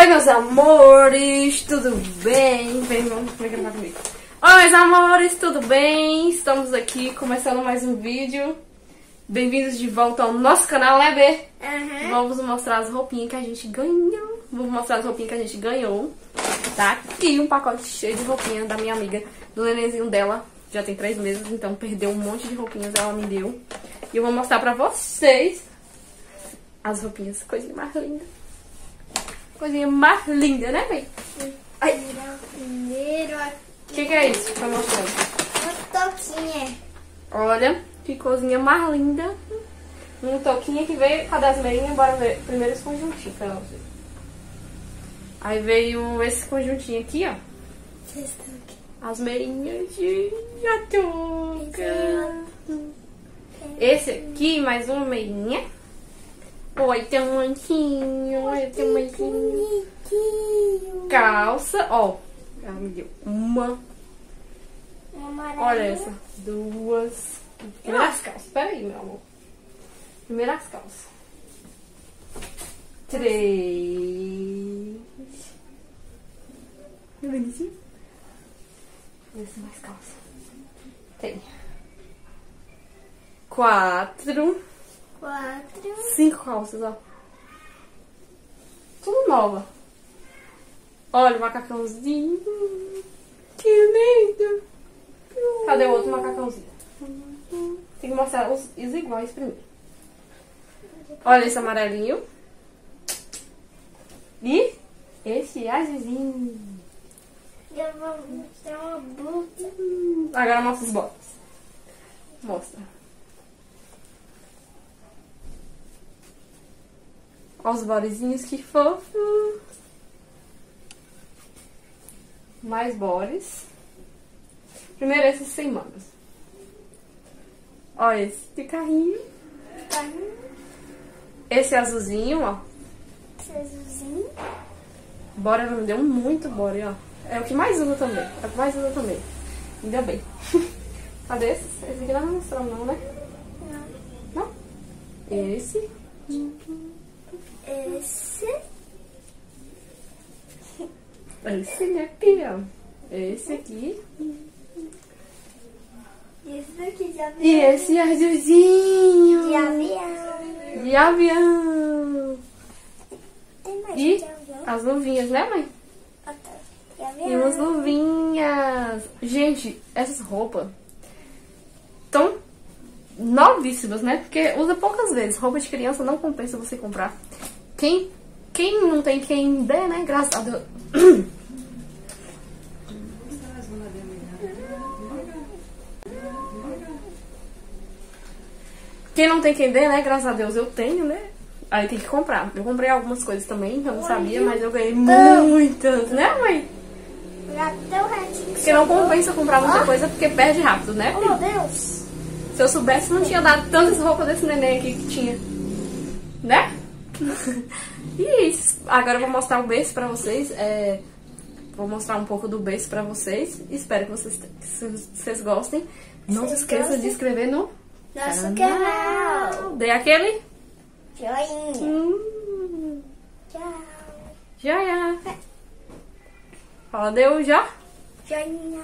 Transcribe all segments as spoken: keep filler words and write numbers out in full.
meus amores, tudo bem? Vem, vamos gravar comigo. Oi, meus amores, tudo bem? Estamos aqui começando mais um vídeo. Bem-vindos de volta ao nosso canal, né, B? Uhum. Vamos mostrar as roupinhas que a gente ganhou. Vou mostrar as roupinhas que a gente ganhou. Tá aqui um pacote cheio de roupinha da minha amiga, do nenenzinho dela. Já tem três meses, então perdeu um monte de roupinhas, ela me deu. E eu vou mostrar pra vocês as roupinhas, coisinha mais linda. Coisinha mais linda, né, bem? Ai. Primeiro O que, que é isso? Tá mostrando. uma toquinha. Olha, que coisinha mais linda. Um toquinho que veio. Cadê as meinhas? Bora ver primeiro esse conjuntinho pra vocês. Aí veio esse conjuntinho aqui, ó. As meinhas de jatuca. Esse aqui, mais uma meinha. Oi, tem um manquinho. Oi, tem um manquinho. Calça, ó. Ela me deu uma. Olha essa. Duas. Primeiro as calças. Pera aí, meu amor. Primeiro as calças. Três. Tá bonitinho? Esse mais calça. Tem. Quatro. Quatro. Cinco calças, ó. Tudo nova. Olha o macacãozinho. Que lindo. Cadê o outro macacãozinho? Tem que mostrar os, os iguais primeiro. Olha esse amarelinho. E esse azulzinho. Eu vou mostrar uma blusa. Agora mostra os botas. Mostra. Olha os bodezinhos, que fofo. Mais bores. Primeiro esses sem mangas. Olha esse de carrinho. Carrinho. Esse azulzinho, ó. Esse azulzinho. Bora, ela me deu muito bora, ó. É o que mais usa também. É o que mais usa também. Ainda bem. Cadê esse? Esse aqui não vai mostrar não, né? Não. Não? Esse. Esse. Esse, né, filha? Esse aqui. Esse daqui de avião. E esse azulzinho. De avião. De avião. Tem mais E de avião? as luvinhas, né, mãe? Ah, tá. De avião. E umas luvinhas. Gente, essas roupas tão novíssimas, né? Porque usa poucas vezes. Roupa de criança não compensa você comprar. Quem, quem não tem quem dê, né? Graças a Deus. Quem não tem quem dê, né? Graças a Deus eu tenho, né? Aí tem que comprar. Eu comprei algumas coisas também, que eu não sabia, mas eu ganhei muitas, né, mãe? Já tão retinho. Porque não compensa comprar muita coisa, porque perde rápido, né? Oh, meu Deus. Se eu soubesse, não tinha dado tantas roupas desse neném aqui que tinha. Né? E isso. Agora eu vou mostrar o berço pra vocês. É... Vou mostrar um pouco do berço pra vocês. Espero que vocês, que vocês gostem. Não se esqueça de inscrever no Nosso canal. Dê aquele Joinha. hum, Tchau. joia. Fala, deu já? Joinha.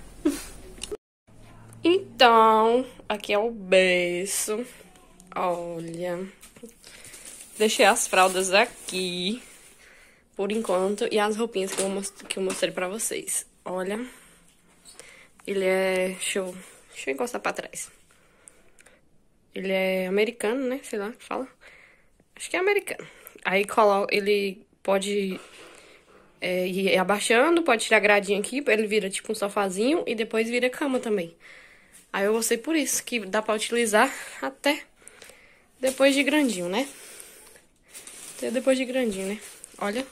Então, aqui é o berço. Olha. Deixei as fraldas aqui, por enquanto, e as roupinhas que eu, most que eu mostrei pra vocês. Olha. Ele é... Deixa eu, deixa eu encostar pra trás. Ele é americano, né? Sei lá, fala. Acho que é americano. Aí coloca, ele pode é, ir abaixando, pode tirar a gradinha aqui, ele vira tipo um sofazinho e depois vira cama também. Aí eu gostei por isso, que dá pra utilizar até depois de grandinho, né? Até depois de grandinho, né? Olha.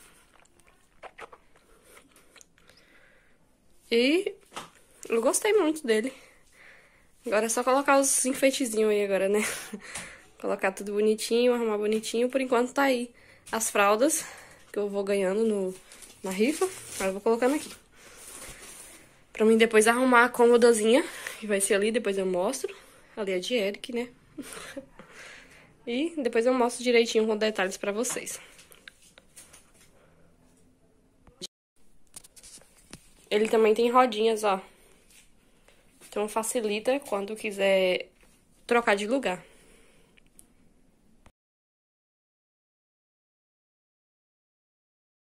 E eu gostei muito dele. Agora é só colocar os enfeitezinhos aí agora, né? Colocar tudo bonitinho, arrumar bonitinho. Por enquanto tá aí as fraldas que eu vou ganhando no, na rifa. Agora eu vou colocando aqui. Pra mim depois arrumar a cômodazinha, que vai ser ali, depois eu mostro. Ali é de Eric, né? E depois eu mostro direitinho com detalhes pra vocês. Ele também tem rodinhas, ó. Então facilita quando quiser trocar de lugar.